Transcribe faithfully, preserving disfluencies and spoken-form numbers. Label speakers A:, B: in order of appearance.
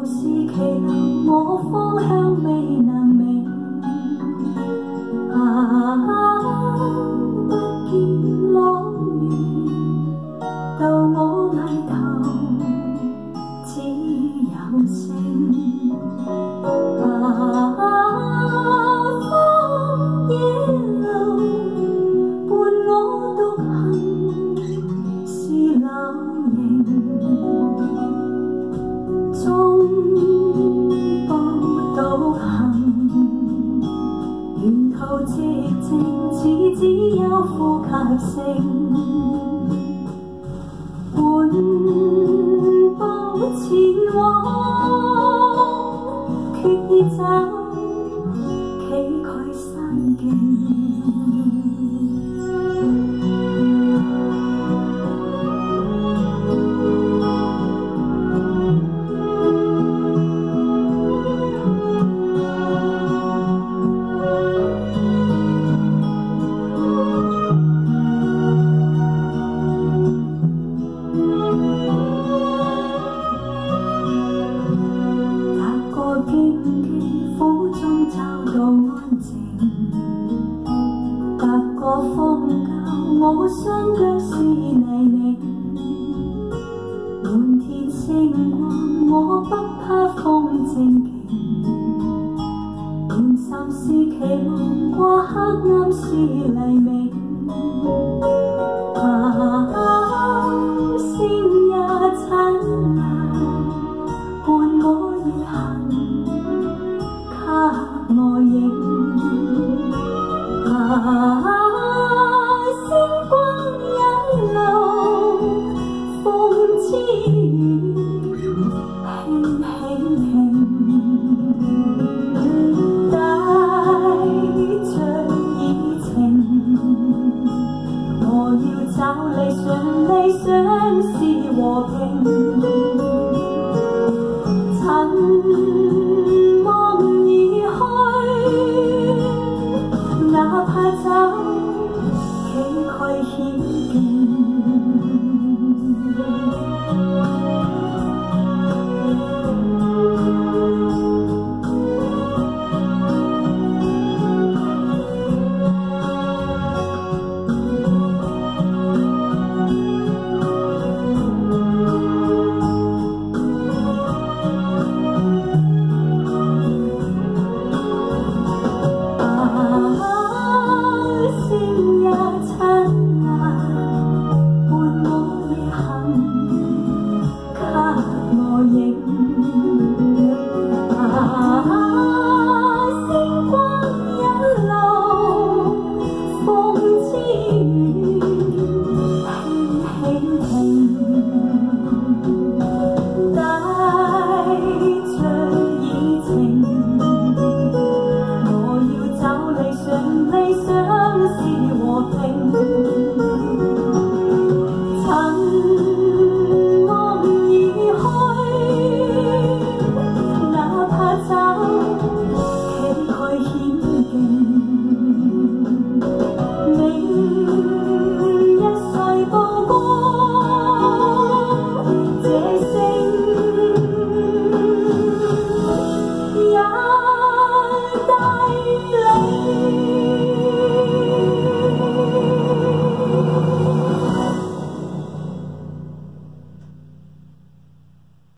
A: 是奇留我方向未能明。啊，不見朗月，到我低頭只有星。啊，荒野路伴我獨行是柳營。中部導行，沿途寂靜似只有呼吸聲。緩步前往，決意走崎嶇山徑。苦中找到安靜，踏過荒郊，我雙腳是泥濘。滿天星光，我不怕風正勁。滿心是期望，過黑暗是黎明。啊，星也燦爛，伴我而行。我影啊，星光一路，風之雨輕輕停，帶着熱情。我要找理想，理想是和平。哪怕走崎嶇險徑。也帶你